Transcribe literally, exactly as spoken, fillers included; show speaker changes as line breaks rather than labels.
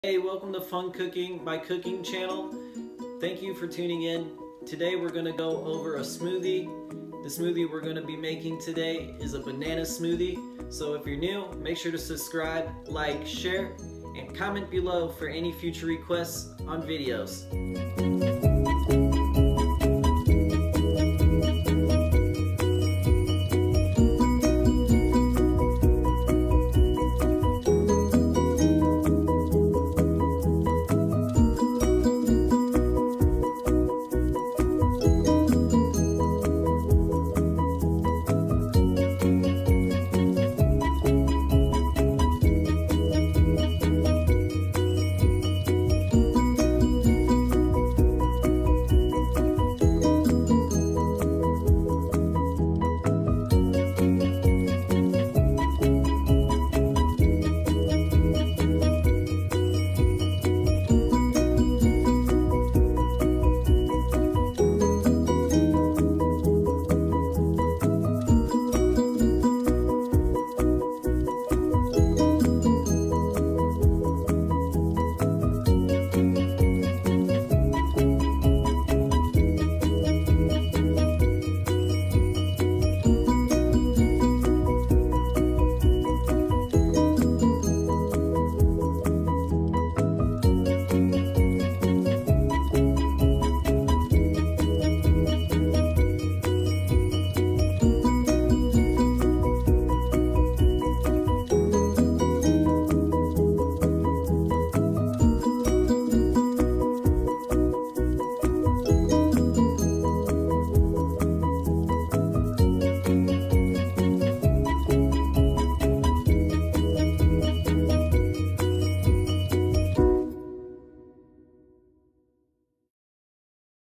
Hey, welcome to Fun Cooking, my cooking channel. Thank you for tuning in. Today we're going to go over a smoothie. The smoothie we're going to be making today is a banana smoothie. So if you're new, make sure to subscribe, like, share, and comment below for any future requests on videos.